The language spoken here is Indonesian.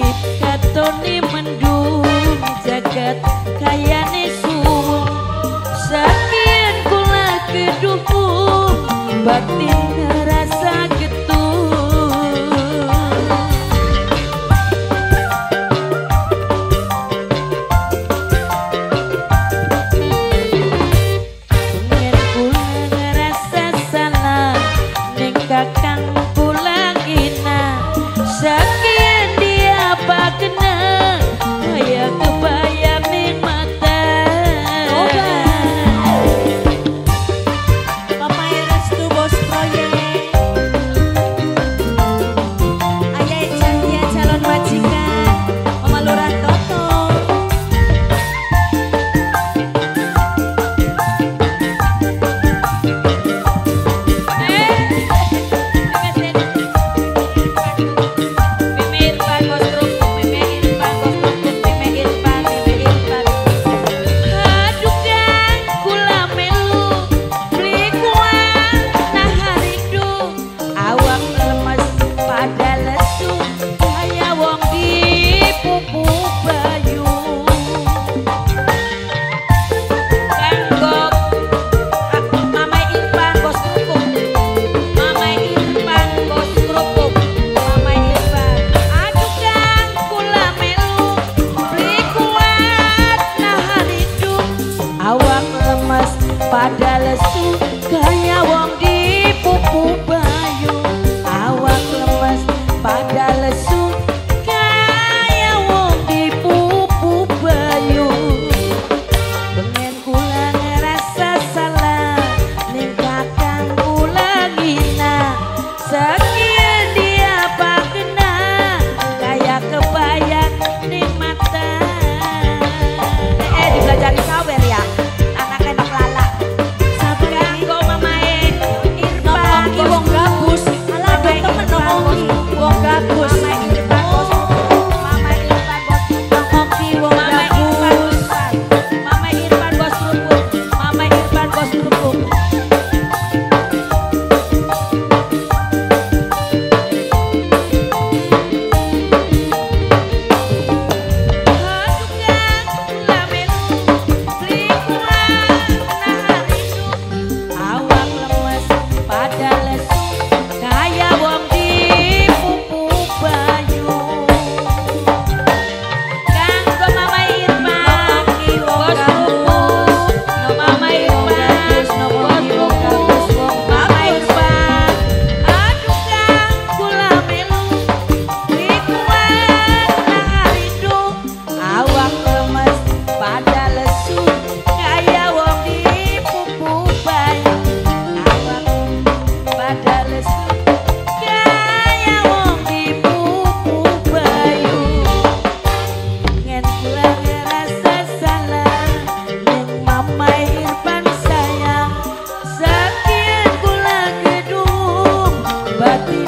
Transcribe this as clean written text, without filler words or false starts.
katone mendung jagat kayane suwung sakian kula kedukung batin ngerasa kakang kula gina sakian dia apa kena kaya kebayang ning mata Mama restu bos proyek ayah janjian calon majikan Mama Lurah Toto pada lesu kaya wong dipupu bayu awak lemes pada lesu kaya wong dipupu bayu pengen kula ngerasa salah ning kakang kula gina sekian dia apa kena kaya kebayang ning mata dipelajari sawer ya But